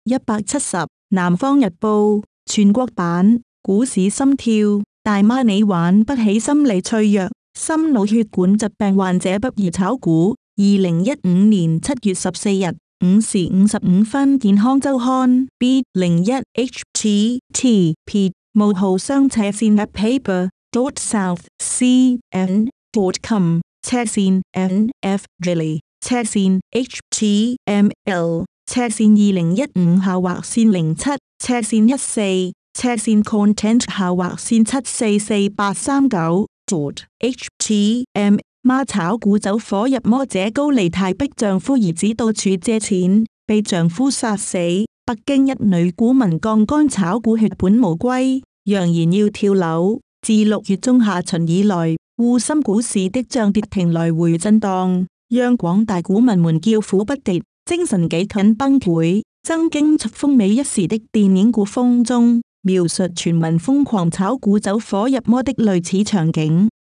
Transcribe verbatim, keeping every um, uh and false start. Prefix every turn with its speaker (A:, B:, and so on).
A: 一百七十。南方日報全國版股市心跳，大媽你玩不起，心理脆弱，心腦血管疾病患者不宜炒股。二零一五年七月十四日五時五十五分，健康周刊 B 零一 H T T P 冒號雙斜線 at paper dot south C N dot com 斜線 N F really 斜線 H T M L 斜線二零一五下劃線零七斜線一四斜線 content 下劃線七四四八三九 dot H T M。媽炒股走火入魔者高利貸逼丈夫兒子到處借錢，被丈夫殺死。北京一女股民槓桿炒股血本無歸，揚言要跳樓。自六月中下旬以來，滬深股市的漲跌停來回震盪，讓廣大股民們叫苦不迭，精神幾近崩潰。曾經出風靡一時的電影股風中，描述全民瘋狂炒股走火入魔的類似場景。